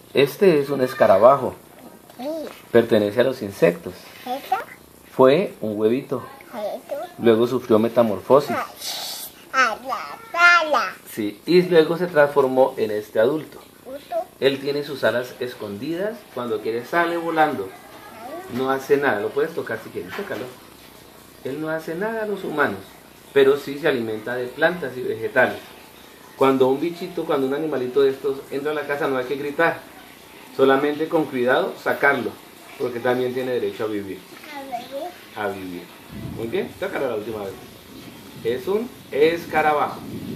Este es un escarabajo. Pertenece a los insectos. Fue un huevito. Luego sufrió metamorfosis. Sí, y luego se transformó en este adulto. Él tiene sus alas escondidas. Cuando quiere sale volando. No hace nada. Lo puedes tocar si quieres, tócalo. Él no hace nada a los humanos, pero sí se alimenta de plantas y vegetales. Cuando un animalito de estos entra a la casa no hay que gritar. Solamente con cuidado sacarlo, porque también tiene derecho a vivir. A vivir. Muy bien, tócalo la última vez. Es un escarabajo.